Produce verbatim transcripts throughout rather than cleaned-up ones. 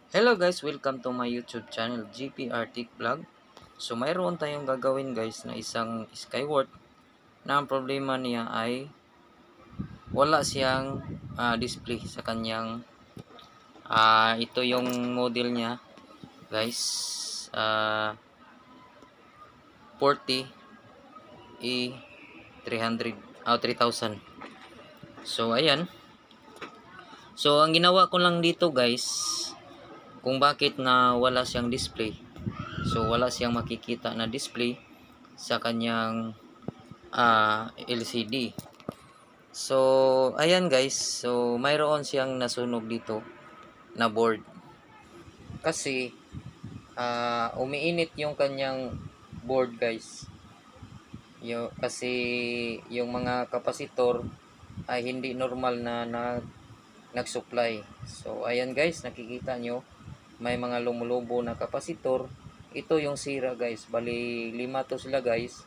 Hello guys, welcome to my YouTube channel G P Arctic Vlog. So mayroon tayong gagawin guys na isang skyward na ang problema niya ay wala siyang ah, display sa kanyang ah, ito yung model niya guys, ah, forty E three hundred ah, three thousand. So ayan. So ang ginawa ko lang dito guys, kung bakit na wala siyang display. So wala siyang makikita na display sa kanyang ah, L C D. So ayan guys, so mayroon siyang nasunog dito na board. Kasi ah, umiinit yung kanyang board guys. Yo, kasi yung mga kapasitor ay hindi normal na, na nag-supply. So ayan guys, nakikita nyo may mga lumulubo na kapasitor. Ito yung sira guys, bali lima to sila guys.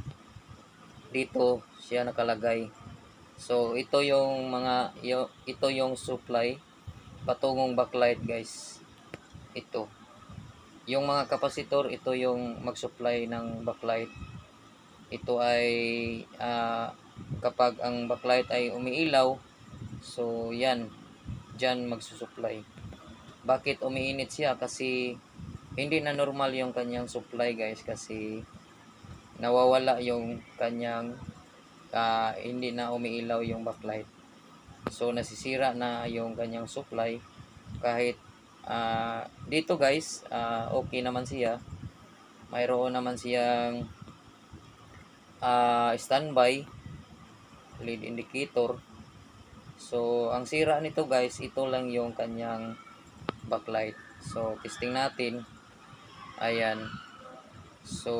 Dito siya nakalagay. So ito yung mga yo, ito yung supply patungong backlight guys. Ito. Yung mga kapasitor, ito yung mag-supply ng backlight. Ito ay uh, kapag ang backlight ay umiilaw, so yan, dyan magsusupply. Bakit umiinit siya? Kasi hindi na normal yung kanyang supply guys, kasi nawawala yung kanyang uh, hindi na umiilaw yung backlight. So nasisira na yung kanyang supply. Kahit uh, dito guys, uh, okay naman siya. Mayroon naman siyang uh, standby lead indicator. So ang sira nito guys, ito lang yung kanyang backlight. So testing natin. Ayan. So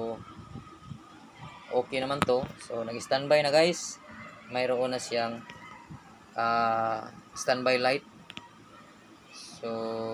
okay naman to. So nag-standby na guys. Mayroon na siyang uh, standby light. So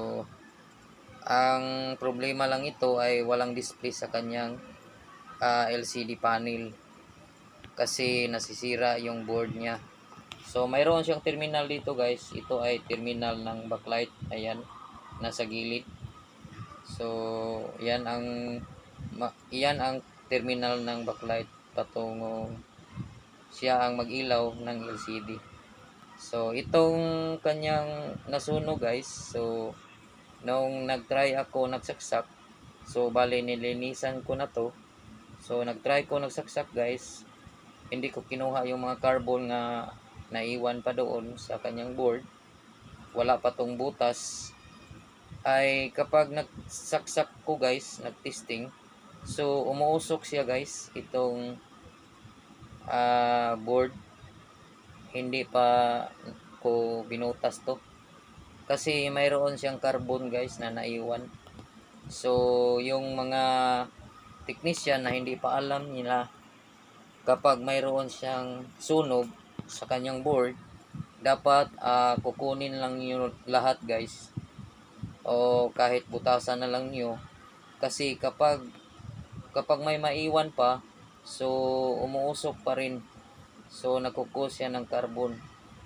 ang problema lang ito ay walang display sa kanyang uh, L C D panel kasi nasisira yung board niya. So mayroon siyang terminal dito guys. Ito ay terminal ng backlight. Ayan, nasa gilid. So yan ang yan ang terminal ng backlight patungong siya ang mag-ilaw ng L C D. So itong kanyang nasunog guys. So nung nagtry ako nagsaksak, so bali nilinisan ko na to. So nagtry ko nagsaksak guys. Hindi ko kinuha yung mga carbon nga naiwan pa doon sa kanyang board. Wala pa tong butas. Ay kapag nagsaksak ko guys, nagtesting, so umuusok siya guys, itong uh, board. Hindi pa ko binutas to kasi mayroon siyang carbon guys na naiwan. So yung mga technician na hindi pa alam nila, kapag mayroon siyang sunog sa kanyang board, dapat uh, kukunin lang yun lahat guys, o kahit butasan na lang nyo. Kasi kapag kapag may maiwan pa, so umuusok pa rin. So nagkukos yan ng carbon.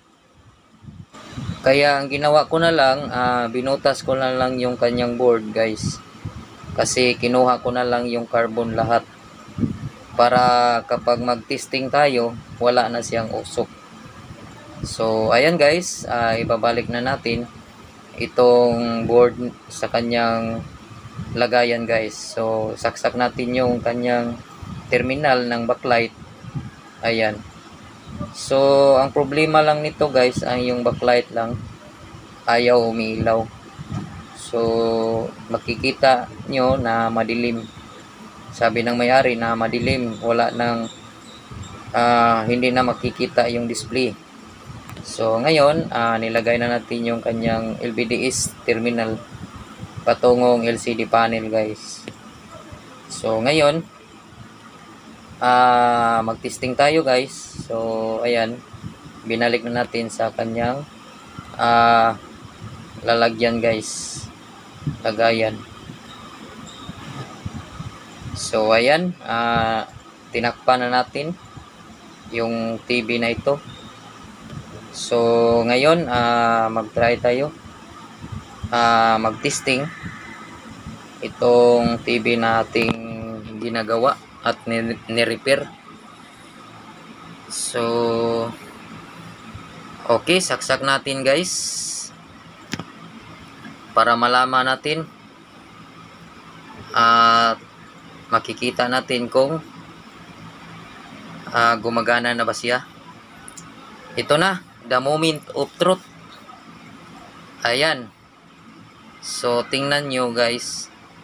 Kaya ang ginawa ko na lang, uh, binutas ko na lang yung kanyang board guys. Kasi kinuha ko na lang yung carbon lahat, para kapag mag-testing tayo, wala na siyang usok. So ayan guys, uh, ibabalik na natin itong board sa kanyang lagayan guys. So saksak natin yung kanyang terminal ng backlight. Ayan. So ang problema lang nito guys ay yung backlight lang ayaw umiilaw. So makikita nyo na madilim. Sabi ng may-ari na madilim, wala nang uh, hindi na makikita yung display. So ngayon, uh, nilagay na natin yung kanyang L V D S terminal patungong L C D panel guys. So ngayon, uh, mag-testing tayo guys. So ayan, binalik na natin sa kanyang uh, lalagyan guys, lagayan. So ayan, uh, tinakpan na natin yung T V na ito. So ngayon, uh, mag-try tayo. uh, mag-testing itong T V nating ginagawa at ni-repair. So okay, saksak natin guys para malaman natin at uh, makikita natin kung uh, gumagana na ba siya. Ito na, the moment of truth. Ayan. So tingnan nyo guys.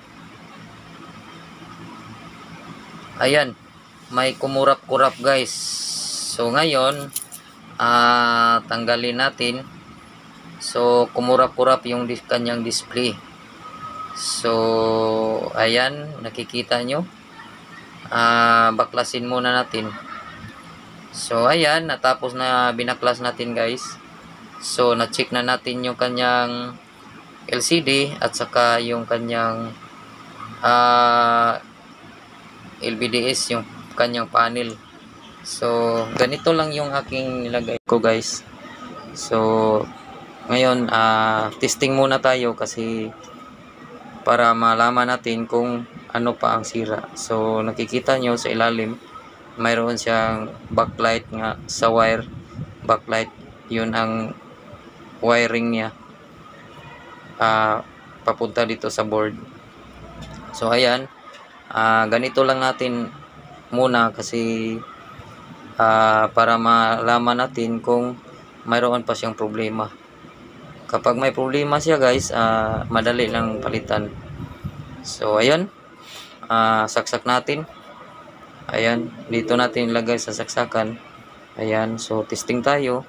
Ayan, may kumurap-kurap guys. So ngayon uh, tanggalin natin. So kumurap-kurap yung dis kanyang display. So ayan, nakikita nyo. uh, Baklasin muna natin. So ayan, natapos na binaklas natin guys. So na-check na natin yung kanyang L C D at saka yung kanyang uh, L V D S, yung kanyang panel. So ganito lang yung aking nilagay ko guys. So ngayon uh, testing muna tayo kasi para malaman natin kung ano pa ang sira. So nakikita nyo sa ilalim mayroon siyang backlight nga sa wire. Backlight, yun ang wiring niya uh, papunta dito sa board. So ayan, uh, ganito lang natin muna kasi uh, para malaman natin kung mayroon pa siyang problema. Kapag may problema siya guys, uh, madali lang palitan. So ayan, uh, saksak natin. Ayan, dito natin ilagay sa saksakan. Ayan, so testing tayo.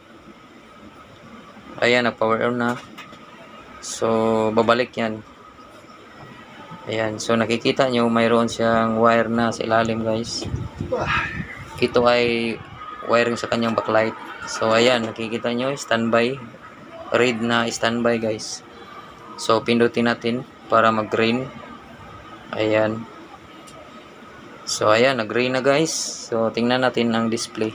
Ayan, na-power on na. So babalik yan. Ayan, so nakikita nyo mayroon siyang wire na sa ilalim guys. Ito ay wiring sa kanyang backlight. So ayan, nakikita nyo, standby. Red na standby guys. So pindutin natin para mag-green. Ayan. So ayan, nag-green na guys. So tingnan natin ang display.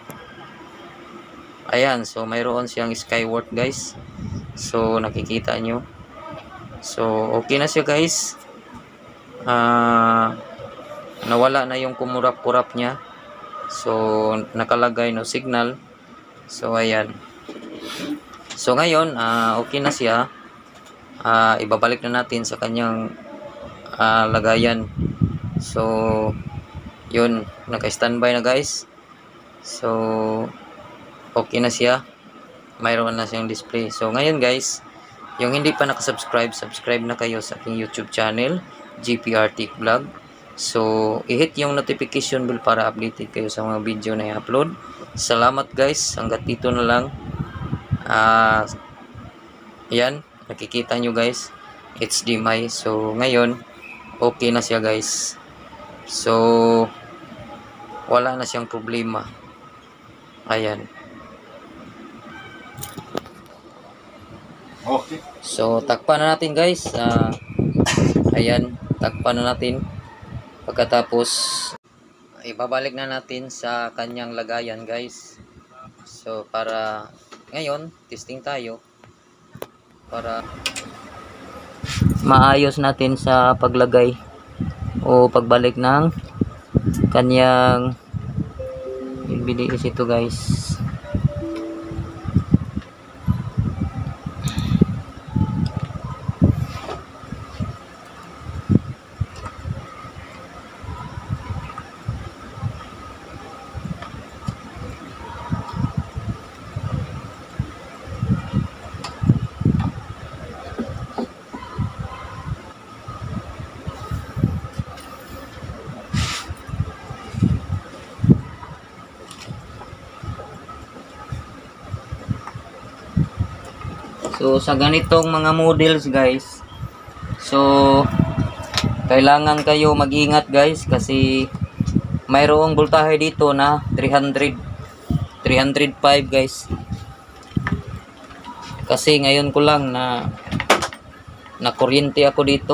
Ayan, so mayroon siyang Skyworth guys. So nakikita nyo. So okay na siya guys. Uh, nawala na yung kumurap-kurap niya. So nakalagay no signal. So ayan. So ngayon uh, okay na siya. uh, Ibabalik na natin sa kanyang uh, lagayan. So yun, naka-standby na guys. So okay na siya. Mayroon na siyang display. So ngayon guys, yung hindi pa nakasubscribe, subscribe na kayo sa aking YouTube channel, G P R Tech Vlog. So i-hit yung notification bell para updated kayo sa mga video na i-upload. Salamat guys, hanggat dito na lang. Uh, yan, nakikita nyo guys, H D M I. So ngayon okay na siya guys. So wala na siyang problema. Ayan. Okay. So takpan na natin guys. uh, Ayan, takpan na natin. Pagkatapos ibabalik na natin sa kanyang lagayan guys. So para ngayon testing tayo para maayos natin sa paglagay o pagbalik ng kanyang L V D S ito guys. So sa ganitong mga models guys, so kailangan kayo mag-ingat guys kasi mayroong voltahe dito na three hundred, three oh five guys. Kasi ngayon ko lang na na kuryente ako dito.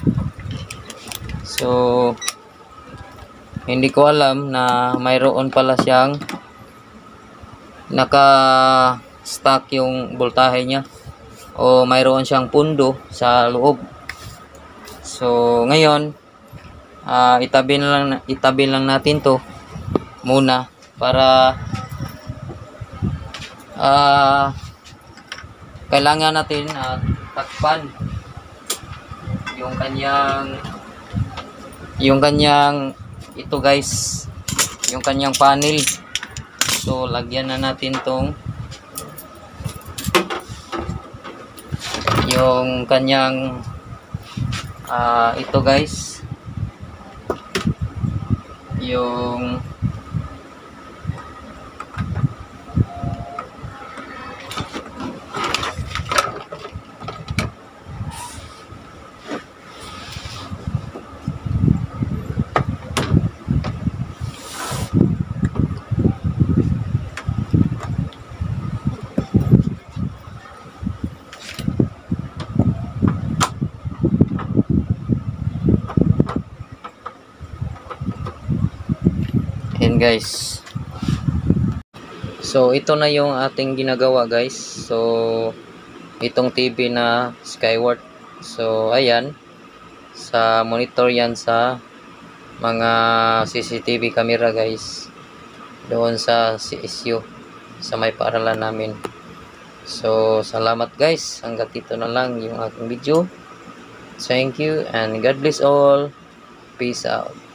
So hindi ko alam na mayroon pala siyang naka stock yung voltahe niya. o mayroon siyang pundo sa loob. So ngayon, uh, itabi na lang itabi lang natin to muna para uh, kailangan natin uh, takpan yung kanyang yung kanyang ito guys, yung kanyang panel. So lagyan na natin tong yung kanyang uh, ito guys, yung and guys, so ito na yung ating ginagawa guys. So itong T V na Skyward, so ayan, sa monitor yan sa mga C C T V camera guys, doon sa C S U sa may paaralan namin. So salamat guys, hanggang dito na lang yung aking video. Thank you and God bless all. Peace out.